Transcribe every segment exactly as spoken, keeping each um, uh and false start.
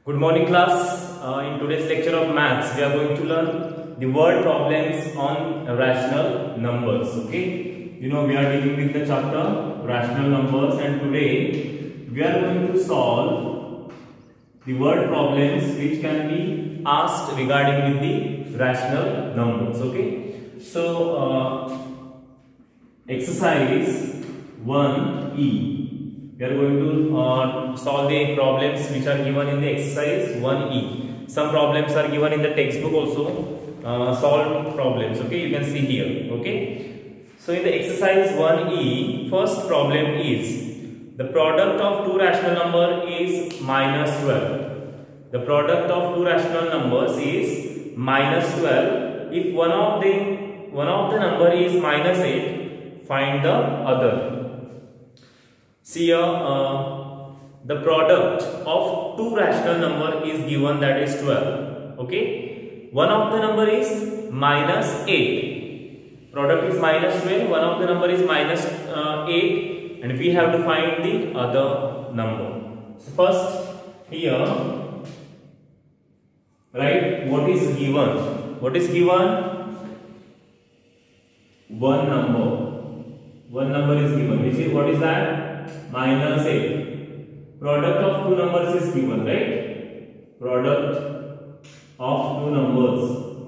Good morning class. Uh, in today's lecture of maths, we are going to learn the word problems on rational numbers. Okay, you know we are dealing with the chapter rational numbers, and today we are going to solve the word problems which can be asked regarding with the rational numbers. Okay, so uh, exercise one E. We are going to uh, solve the problems which are given in the exercise one E. Some problems are given in the textbook also. Uh, solved problems. Okay, you can see here. Okay. So in the exercise one E, first problem is the product of two rational number is minus twelve. The product of two rational numbers is minus twelve. If one of the one of the number is minus eight, find the other. See here, uh, the product of two rational number is given, that is twelve. Okay, one of the number is minus eight. Product is minus twelve. One of the number is minus uh, eight, and we have to find the other number. So first here, right? What is given? What is given? One number. One number is given. Which is what is that? Minus eight. Product of two numbers is given, right? Product of two numbers.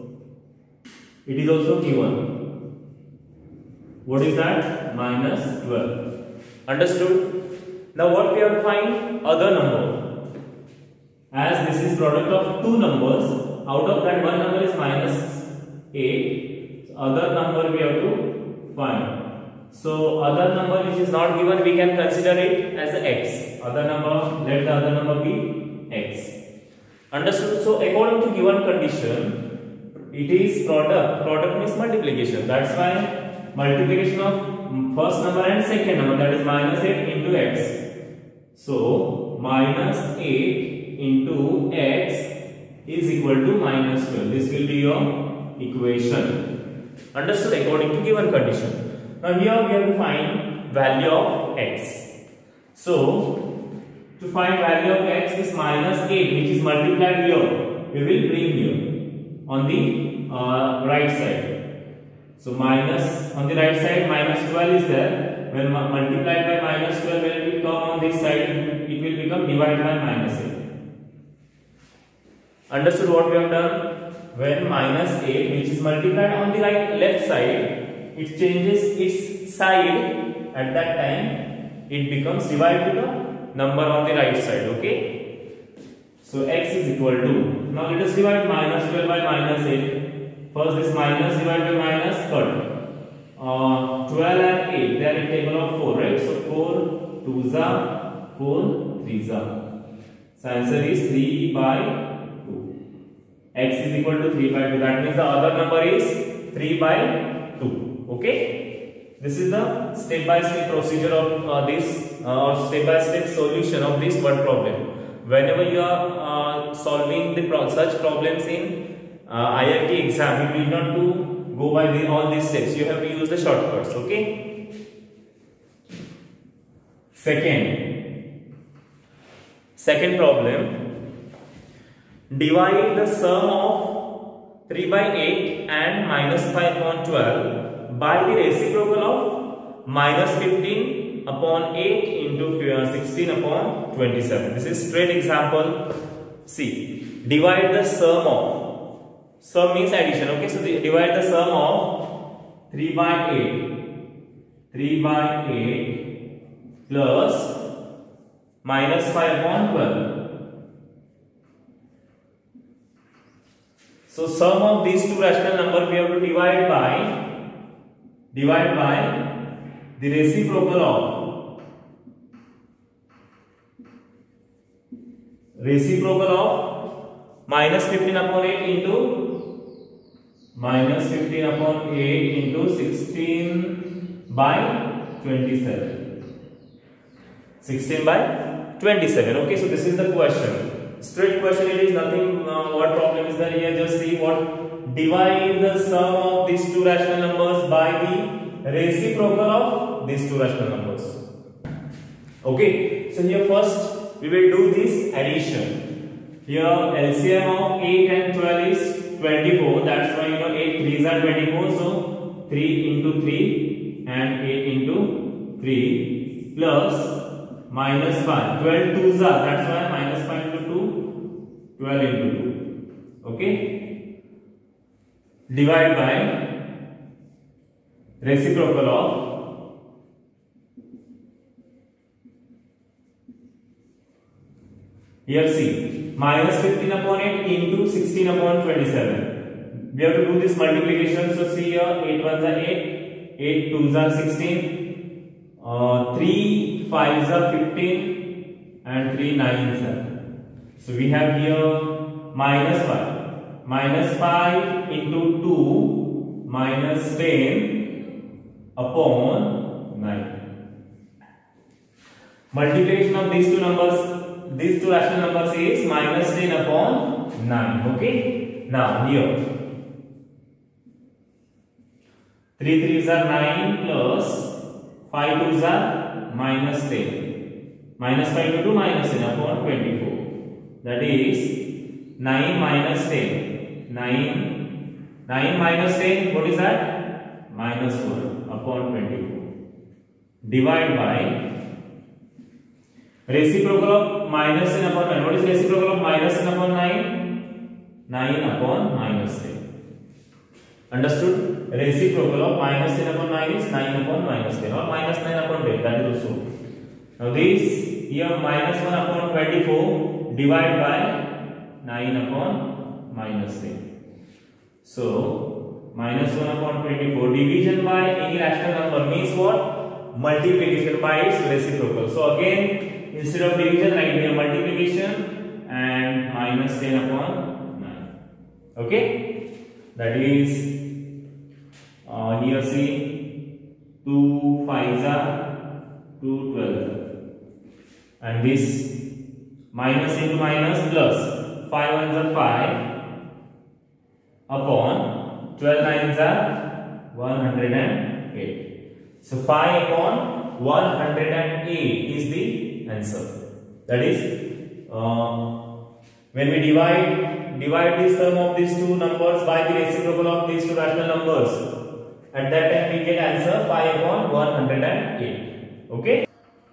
It is also given. What is that? Minus twelve. Understood? Now what we have to find? Other number. As this is product of two numbers, out of that one number is minus eight. So other number we have to find. So other number which is not given, we can consider it as a x. Other number, let the other number be x. Understood? So according to given condition, it is product. Product means multiplication. That's why multiplication of first number and second number, that is minus eight into x. So minus eight into x is equal to minus twelve. This will be your equation. Understood? According to given condition. Now here we have to find value of x. So to find value of x, this minus eight which is multiplied here, we will bring here on the uh, right side. So minus on the right side, minus twelve is there. When multiplied by minus twelve, when it will come on this side, it will become divided by minus eight. Understood what we have done? When minus eight which is multiplied on the right left side, it changes its side. At that time it becomes divided to the number on the right side. Okay, so x is equal to, now let us divide minus twelve by minus eight. First this minus divided by minus, cut uh, twelve and eight, they are in table of four, right? So four twos are four, threes are, so answer is three by two. X is equal to three by two, that means the other number is three by two. Okay, this is the step by step procedure of uh, this uh, or step by step solution of this word problem. Whenever you are uh, solving the pro such problems in uh, I I T exam, you need not to go by the, all these steps. You have to use the shortcuts. Okay. Second, second problem. Divide the sum of three by eight and minus five upon twelve by the reciprocal of minus fifteen upon eight into sixteen upon twenty-seven. This is straight example. See, divide the sum of, sum means addition. Okay, so the, divide the sum of three by eight, three by eight plus minus five upon twelve. So sum of these two rational numbers we have to divide by divide by the reciprocal of reciprocal of minus fifteen upon eight into minus fifteen upon eight into sixteen by twenty-seven. sixteen by twenty-seven. Okay, so this is the question. Straight question it is, nothing uh, what problem is there here. Just see what, divide the sum of these two rational numbers by the reciprocal of these two rational numbers. Okay, so here first we will do this addition. Here L C M of eight and twelve is twenty-four. That's why you know eight threes are twenty-four. So three into three and eight into three plus minus five. twelve twos are, that's why minus five into two, twelve into two. Okay. Divide by reciprocal of here see minus fifteen upon eight into sixteen upon twenty-seven. We have to do this multiplication. So see here eight ones are eight, eight twos are sixteen, uh, three fives are fifteen and three nines are. So we have here minus five. Minus five into two minus ten upon nine. Multiplication of these two numbers, these two rational numbers is minus ten upon nine. Okay. Now here three threes are nine plus five twos are minus ten. Minus five to two minus ten upon twenty-four. That is nine minus ten. nine. nine minus ten. What is that? Minus one upon twenty-four. Divide by reciprocal of minus ten upon nine. What is reciprocal of minus ten upon nine? nine upon minus ten. Understood? Reciprocal of minus ten upon nine is nine upon minus ten or minus nine upon ten. That is also. Now this here minus one upon twenty-four divide by nine upon minus ten. So minus one upon twenty-four division by any rational number means what? Multiplication by its reciprocal. So again instead of division write here multiplication and minus ten upon nine. Okay, that is uh, here see two fives are two twelve and this minus into minus plus five ones are five upon twelve nines are one hundred eight. So five upon one hundred eight is the answer. That is uh, when we divide divide the sum of these two numbers by the reciprocal of these two rational numbers, at that time we get answer five upon one hundred eight. Okay.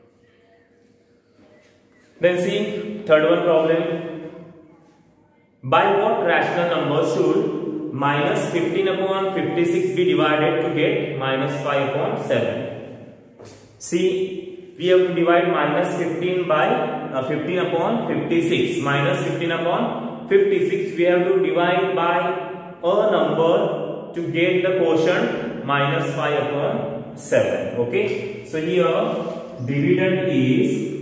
Then see third one problem. By what rational number should minus fifteen upon fifty-six be divided to get minus five upon seven? See, we have to divide minus fifteen by uh, fifteen upon fifty-six. Minus fifteen upon fifty-six we have to divide by a number to get the quotient minus five upon seven. Okay. So here dividend is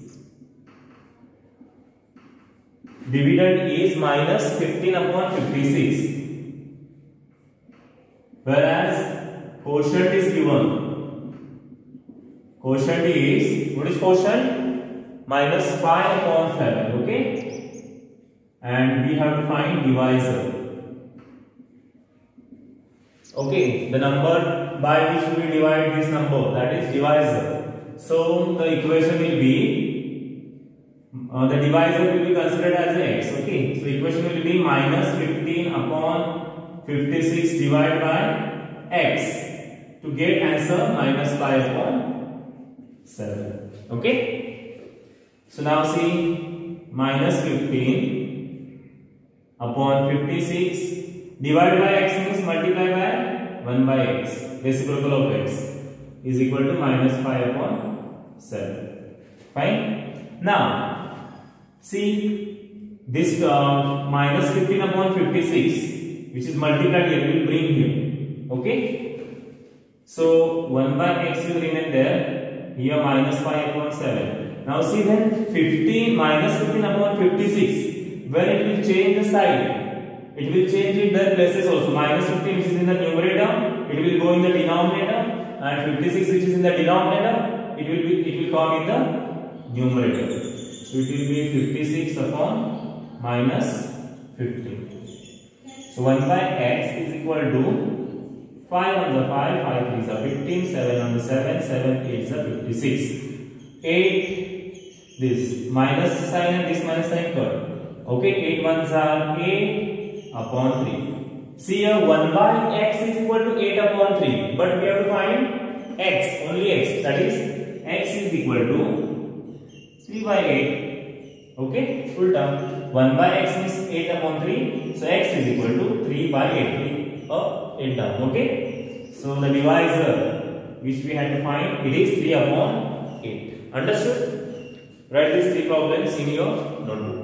dividend is minus fifteen upon fifty-six, whereas quotient is given. Quotient is, what is quotient? Minus five upon seven. Okay, and we have to find divisor. Okay, the number by which we divide this number, that is divisor. So the equation will be Uh, the divisor will be considered as x. Okay, so equation will be minus fifteen upon fifty-six divided by x to get answer minus five upon seven. Okay, so now see minus fifteen upon fifty-six divided by x means multiply by one by x, reciprocal of x is equal to minus five upon seven. Fine. Now see this uh, minus fifteen upon fifty-six which is multiplied here will bring here. Okay, so one by x will remain there, here minus five upon seven. Now see then fifteen minus fifteen upon fifty-six, when it will change the side, it will change in their places also. Minus fifteen which is in the numerator, it will go in the denominator, and fifty-six which is in the denominator, it will be it will come in the numerator. So it will be fifty-six upon minus fifteen. So one by x is equal to five on the five, five threes are fifteen, seven on the seven, seven eights are fifty-six. eight, this minus sign and this minus sign cut. Okay, eight ones are eight upon three. See here, one by x is equal to eight upon three, but we have to find x, only x, that is x is equal to three by eight. Okay, full term. one by x is eight upon three, so x is equal to three by eight. three up, eight down. Okay, so the divisor which we had to find, it is three upon eight. Understood? Write these three problems in your notebook.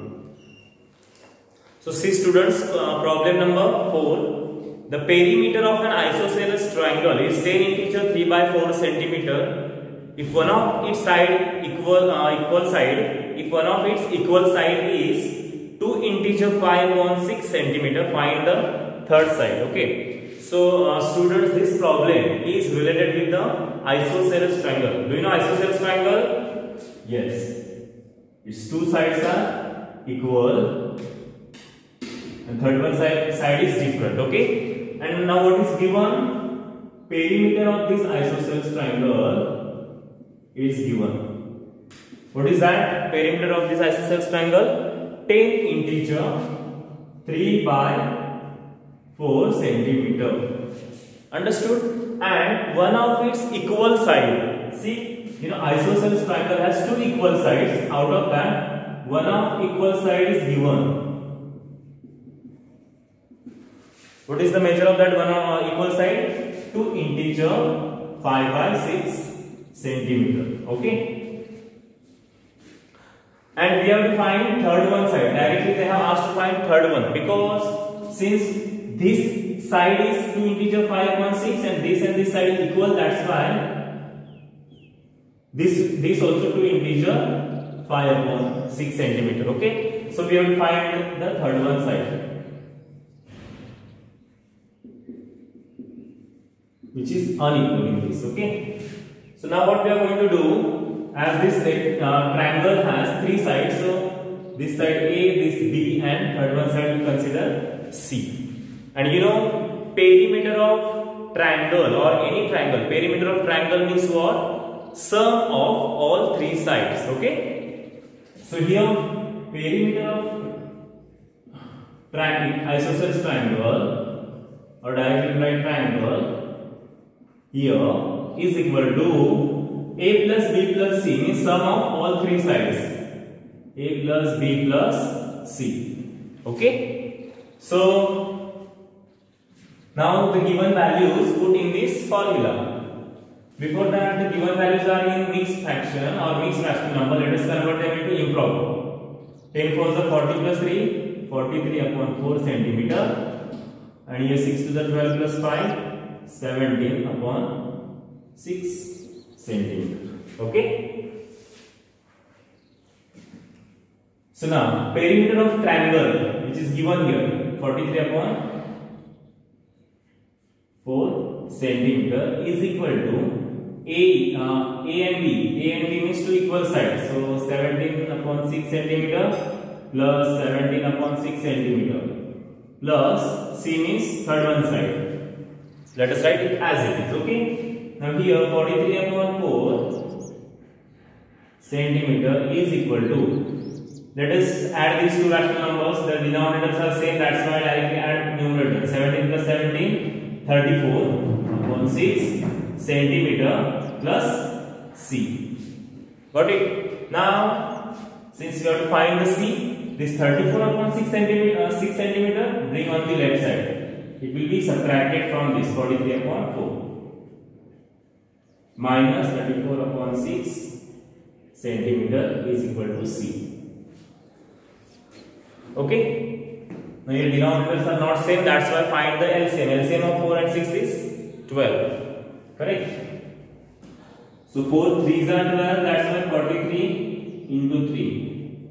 So see students, uh, problem number four. The perimeter of an isosceles triangle is ten integer three by four centimeter. If one of its side equal uh, equal side, if one of its equal side is two integer five upon six centimeter, find the third side. Okay. So uh, students, this problem is related with the isosceles triangle. Do you know isosceles triangle? Yes. Its two sides are equal. And third one side, side is different. Okay, and now what is given? Perimeter of this isosceles triangle is given. What is that? Perimeter of this isosceles triangle, ten integer three by four centimeter. Understood? And one of its equal side. See, you know isosceles triangle has two equal sides. Out of that, one of equal side is given. What is the measure of that one uh, equal side? two integer five by six centimeter. Okay. And we have to find third one side. Directly they have asked to find third one, because since this side is two integer five upon six and this and this side is equal, that's why this this also two integer five upon six centimeter. Okay. So we have to find the third one side, which is unequal in this. Okay, so now what we are going to do, as this uh, triangle has three sides, so this side A, this B, and third one side we consider C. And you know, perimeter of triangle or any triangle, perimeter of triangle means what? Sum of all three sides. Okay, so here perimeter of triangle, isosceles triangle, or directly right triangle here is equal to A plus B plus C, means sum of all three sides, A plus B plus C. Okay, so now the given values put in this formula. Before that, the given values are in mixed fraction or mixed rational number. Let us convert them into improper. ten fours are forty plus three, forty-three upon four centimeter, and here six to the twelve plus five, seventeen upon six centimeter. Okay. So now perimeter of triangle, which is given here, forty-three upon four centimeter, is equal to A, uh, A and B. A and B means two equal sides. So seventeen upon six centimeter plus seventeen upon six centimeter plus C means third one side. Let us write it as it is. Okay. Now here forty-three upon four centimeter is equal to, let us add these two rational numbers. The denominators are same, that's why I directly add numerator. seventeen plus seventeen, thirty-four upon six centimeter plus C. Got it? Now since you have to find the C, this thirty-four upon six centimeter, uh, six centimeter, bring on the left side. It will be subtracted from this forty-three upon four minus thirty-four upon six centimeter is equal to C. Okay. Now your denominators are not same, that's why find the L C M. L C M of four and six is twelve. Correct? So four threes are twelve, that's why forty-three into three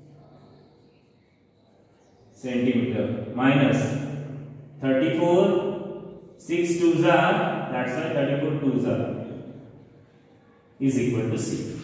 centimeter minus thirty-four, six twos are, that's why thirty-four twos are, is equal to C.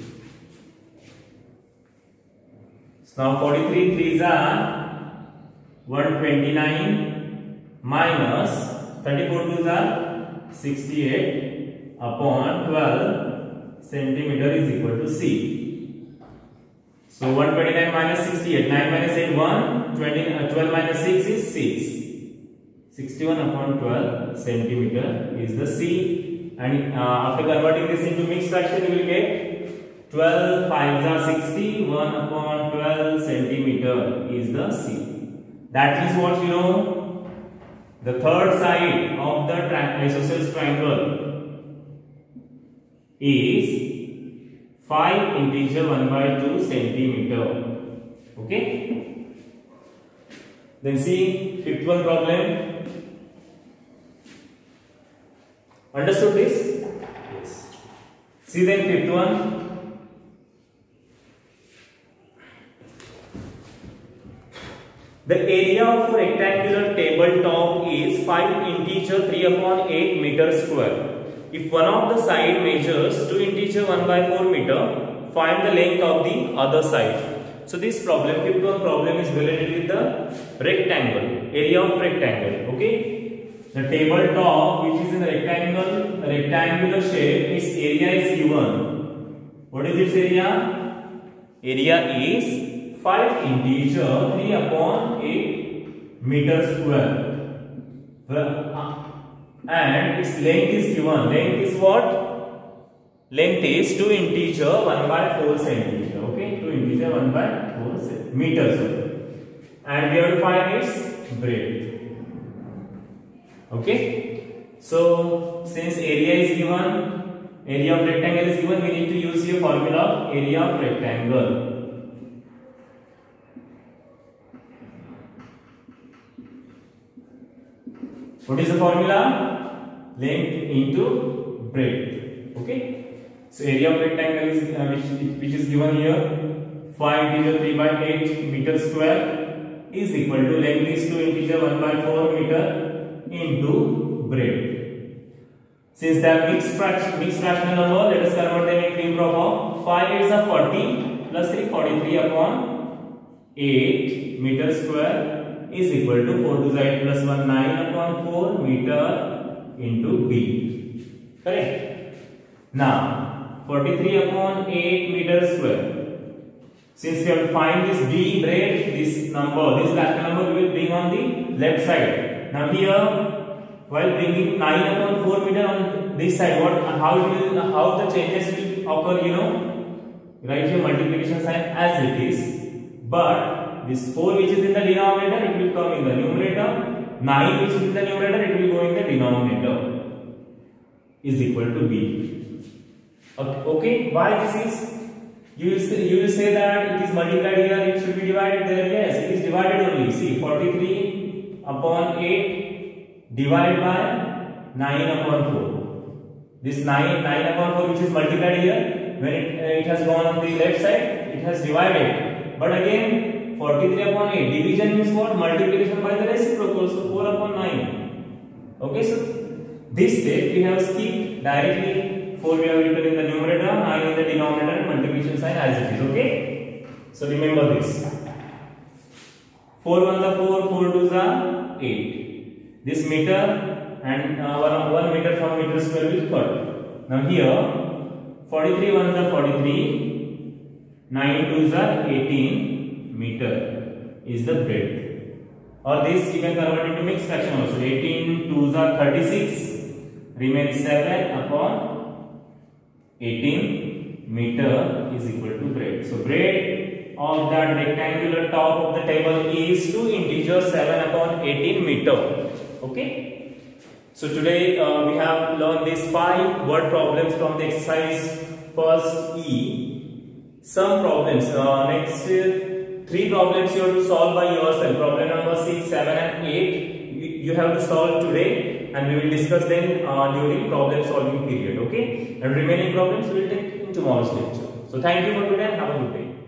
So now forty-three threes are one hundred twenty-nine minus thirty-four twos are sixty-eight upon twelve centimeter is equal to C. So one twenty-nine minus sixty-eight, nine minus eight, one, twenty, uh, twelve minus six is six. sixty-one upon twelve centimeter is the C, and uh, after converting this into mixed fraction you will get twelve fives are sixty, one upon twelve centimeter is the C. That is what you know, the third side of the isosceles triangle is five integer one by two centimeter. Okay. Then see fifth one problem. Understood this? Yes. See then fifth one. The area of a rectangular tabletop is five integer three upon eight meter square. If one of the side measures two integer one by four meter, find the length of the other side. So this problem, fifth one problem is related with the rectangle, area of rectangle. Okay, the tabletop which is in a rectangle, rectangular shape, its area is given. What is its area? Area is five integer three upon eight meter square. Well, uh, and its length is given. Length is what? Length is two integer one by four centimeter. Okay, two integer one by four meters. And we have to find its breadth. Okay, so since area is given, area of rectangle is given, we need to use your formula of area of rectangle. What is the formula? Length into breadth. Okay. So area of rectangle is uh, which, which is given here, five integer three by eight meter square is equal to length is two integer one by four meter into breadth. Since they are mixed fraction, mixed fractional number, let us convert them into improper. five is a forty plus three, forty-three upon eight meter square is equal to four to eight plus one, nine upon four meter into B. Correct? Now, forty-three upon eight meter square. Since we have to find this B breadth, this number, this fractional number we will bring on the left side. Now here, while bringing nine upon four meter on this side, what, how it will, how the changes will occur, you know, write here multiplication sign as it is, but this four which is in the denominator, it will come in the numerator. nine which is in the numerator, it will go in the denominator, is equal to B. Okay, okay. Why this is? You will say, you will say that it is multiplied here, it should be divided there. Yes, it is divided only. See, forty-three upon eight divided by nine upon four. This nine, nine upon four which is multiplied here, when it, uh, it has gone on the left side, it has divided. But again, forty-three upon eight, division means what? Multiplication by the reciprocal, so four upon nine. Okay, so this step we have skipped directly. four we have written in the numerator, nine in the denominator, and multiplication sign as it is. Okay, so remember this. four ones are four, four twos are eight. This meter and uh, one, one meter from meter square will cut. Now here, forty-three ones are forty-three, nine twos are eighteen meter is the breadth. Or this you can convert into mixed fraction also. eighteen twos are thirty-six, remains seven upon eighteen meter is equal to breadth. So breadth of that rectangular top of the table is two integer seven upon eighteen meter. Okay. So today uh, we have learned these five word problems from the exercise first E. Some problems. Uh, next uh, three problems you have to solve by yourself. Problem number six, seven, and eight. You, you have to solve today, and we will discuss them uh, during problem solving period. Okay. And remaining problems we will take in tomorrow's lecture. So thank you for today and have a good day.